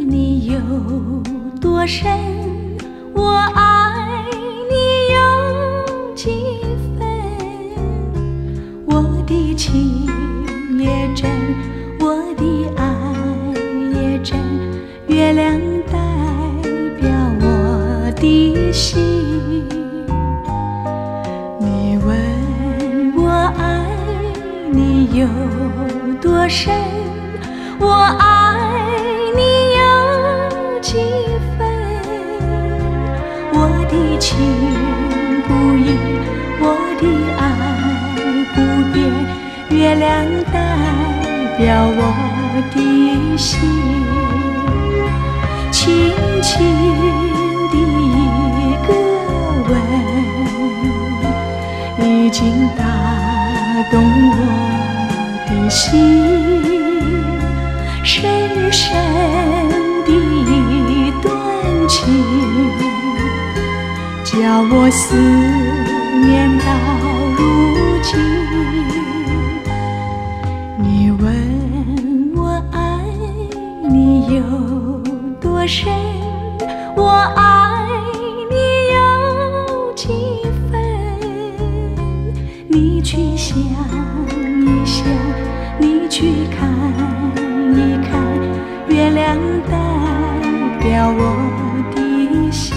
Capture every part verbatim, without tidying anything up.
你有多深，我爱你有几分。我的情也真，我的爱也真，月亮代表我的心。你问我爱你有多深，我爱你有几分。我的情不移，我的爱不变，月亮代表我的心。轻轻的一个吻，已经打动我的心。深深的一段情，叫我思念到如今。你问我爱你有多深，我爱你有几分。你去想一想，你去看一看，月亮代表我的心。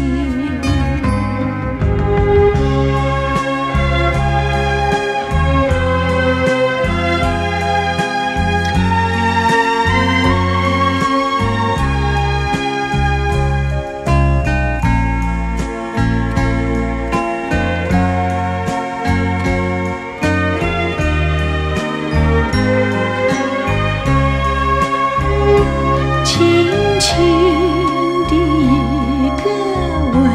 轻的一个吻，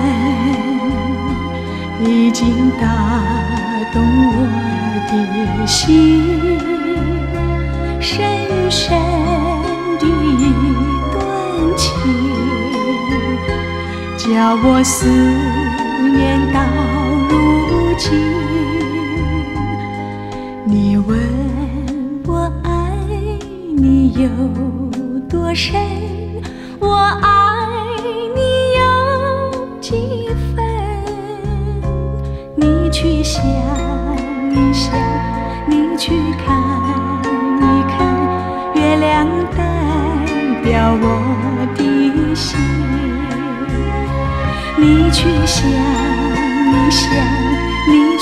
已经打动我的心。深深的一段情，叫我思念到如今。你问我爱你有多深，我爱你有几分。你去想一想，你去看一看，月亮代表我的心。你去想一想，你